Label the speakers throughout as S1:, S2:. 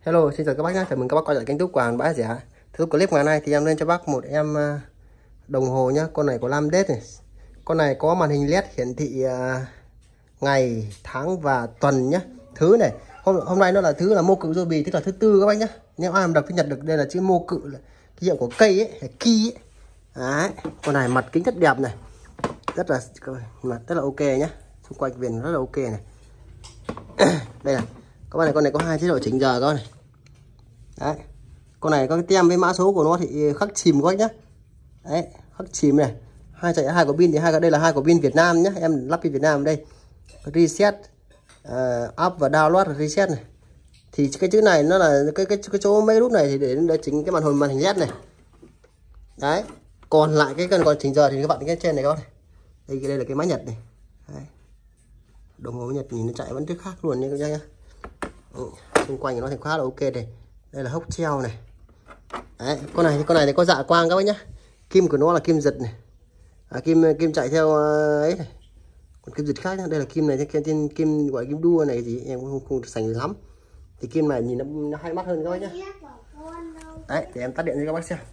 S1: Hello, xin chào các bác nhé. Chào mừng các bác quay lại kênh YouTube của Hàng Bá Rẻ. Tiếp clip ngày nay thì em lên cho bác một em đồng hồ nhá. Con này có 5 đét này. Con này có màn hình LED hiển thị ngày, tháng và tuần nhá. Thứ này, hôm nay nó là thứ là mô cự Ryobi, tức là thứ tư các bác nhá. Nếu ai mà đọc tiếng Nhật được đây là chữ mô cự, là cái hiệu của cây ấy, hay ki ấy. Đấy, con này mặt kính rất đẹp này. Rất là ok nhá. Xung quanh viền rất là ok này. Đây này. Các bạn này, con này có hai chế độ chỉnh giờ các bạn này. Đấy. Con này có cái tem với mã số của nó thì khắc chìm các bác nhá. Đấy, khắc chìm này. Hai quả pin thì đây là hai quả pin Việt Nam nhá. Em lắp pin Việt Nam đây. Reset up và download reset này. Thì cái chữ này nó là cái chỗ mấy nút này thì để chỉnh cái màn hình LED này. Đấy. Còn lại cái cần còn chỉnh giờ thì các bạn cái trên này các bạn này. Đây là cái máy Nhật này. Đấy. Đồng hồ Nhật nhìn nó chạy vẫn rất khác luôn nha các bác nhá. Xung quanh nó thì khá là ok này. Đây là hốc treo này. Đấy, con này thì có dạ quang các bác nhá. Kim của nó là kim giật này. Kim chạy theo ấy này. Còn kim giật khác nhá. Đây là kim này, kim gọi là kim đua này gì em cũng không sành lắm. Thì kim này nhìn nó hay mắt hơn các bác nhá. Đấy, để em tắt điện cho các bác xem.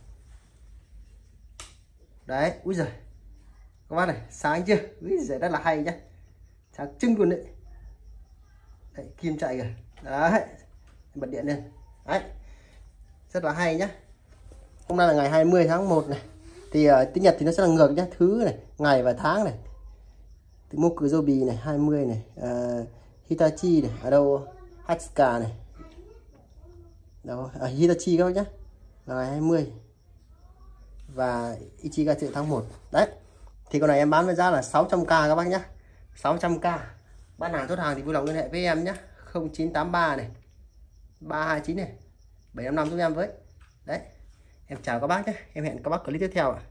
S1: Đấy, úi giời. Các bác này, sáng chưa? Úi giời, rất là hay nhá. Sáng trưng luôn đấy. Đấy, kim chạy kìa. Đấy, bật điện lên. Đấy, rất là hay nhá. Hôm nay là ngày 20 tháng 1 này. Thì tiếng Nhật thì nó sẽ là ngược nhá. Thứ này, ngày và tháng này. Thì mô cự Ryobi này, 20 này. Hitachi này, ở đâu Hatsuka này. Đâu, Hitachi các bác nhá. Là ngày 20. Và Ichiga tháng 1. Đấy. Thì con này em bán với giá là 600k các bác nhá. 600k. Bán hàng chốt hàng thì vui lòng liên hệ với em nhé. 0983 này 329 này 755 giúp em với. Đấy. Em chào các bác nhé. Em hẹn các bác clip tiếp theo ạ.